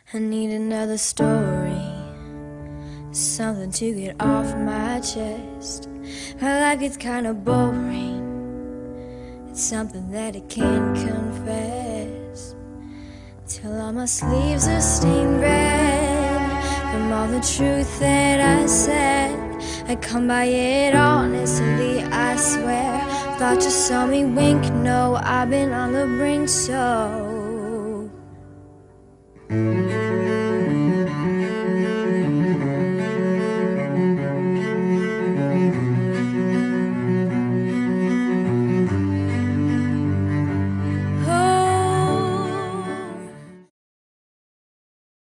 I need another story, something to get off my chest. My life gets kinda boring, it's something that I can't confess. Till all my sleeves are stained red from all the truth that I said. I come by it honestly, I swear. Thought you saw me wink, no, I've been on the brink, so